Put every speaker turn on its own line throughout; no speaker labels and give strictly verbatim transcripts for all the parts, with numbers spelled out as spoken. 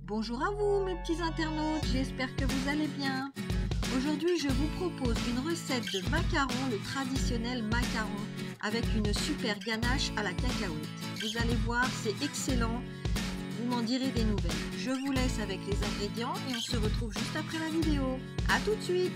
Bonjour à vous mes petits internautes, j'espère que vous allez bien. Aujourd'hui je vous propose une recette de macaron, le traditionnel macaron, avec une super ganache à la cacahuète. Vous allez voir, c'est excellent, vous m'en direz des nouvelles. Je vous laisse avec les ingrédients et on se retrouve juste après la vidéo. A tout de suite.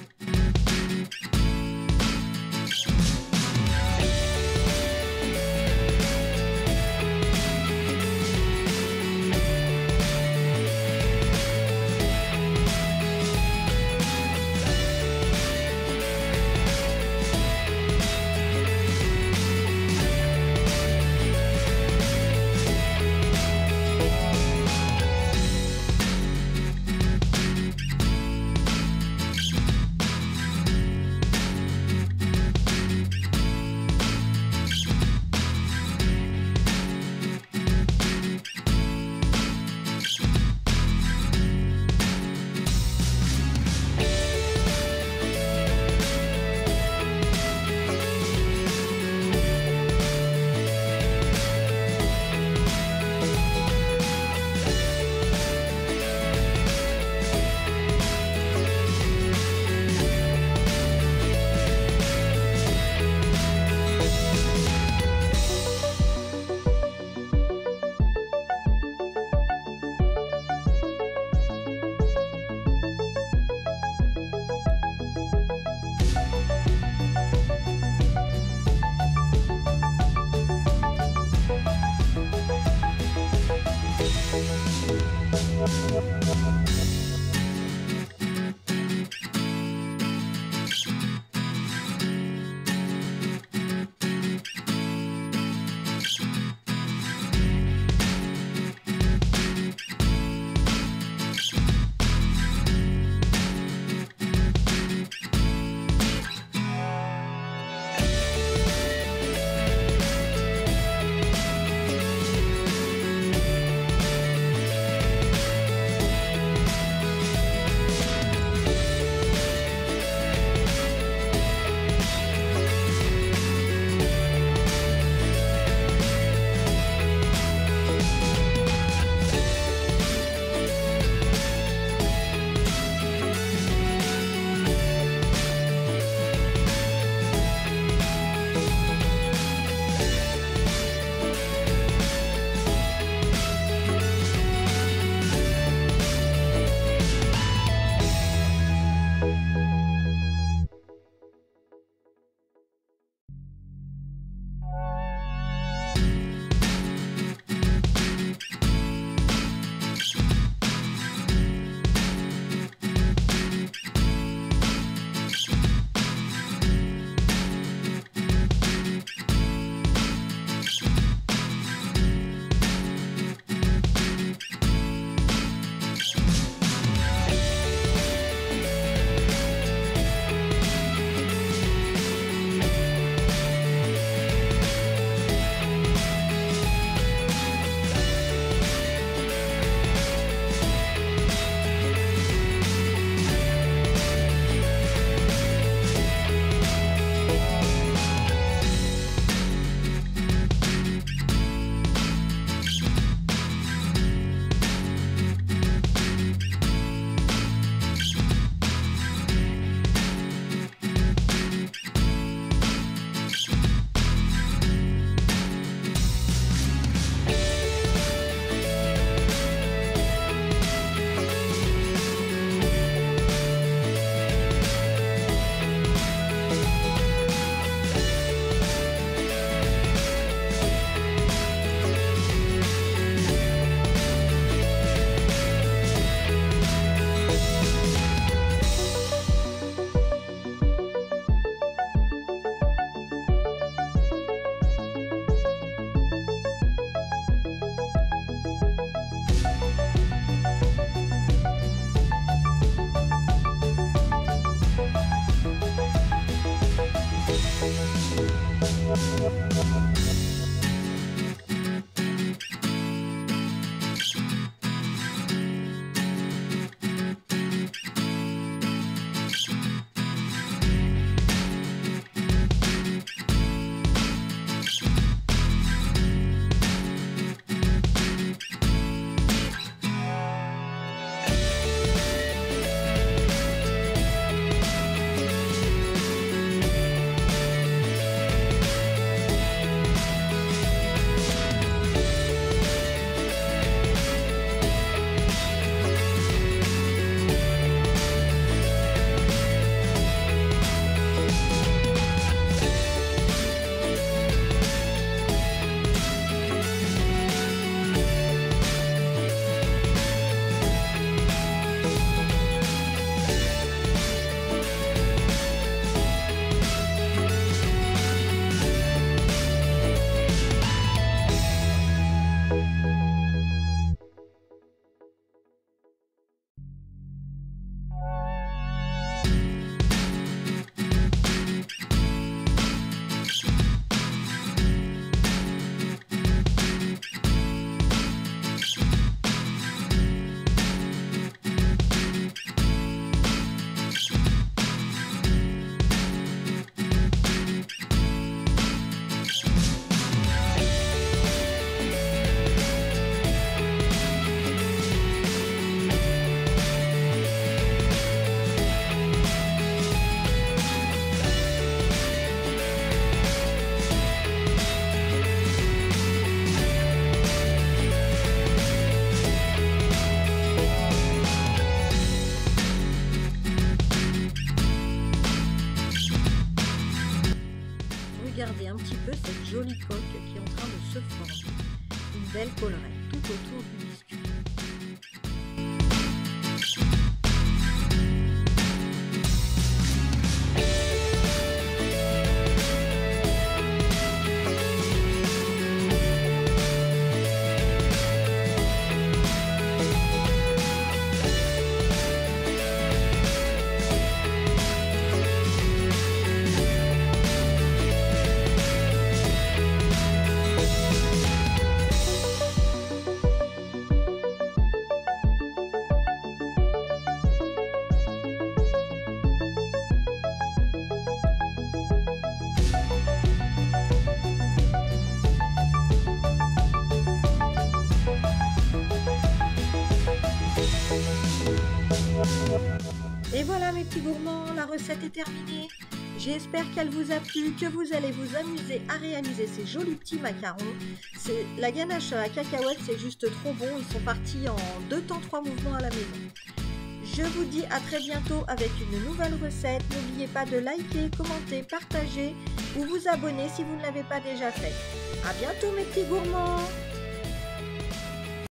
belle collerette tout autour du biscuit. Et voilà mes petits gourmands, la recette est terminée. J'espère qu'elle vous a plu, que vous allez vous amuser à réaliser ces jolis petits macarons. C'est, la ganache à la cacahuète, c'est juste trop bon. Ils sont partis en deux temps, trois mouvements à la maison. Je vous dis à très bientôt avec une nouvelle recette. N'oubliez pas de liker, commenter, partager ou vous abonner si vous ne l'avez pas déjà fait. À bientôt mes petits gourmands!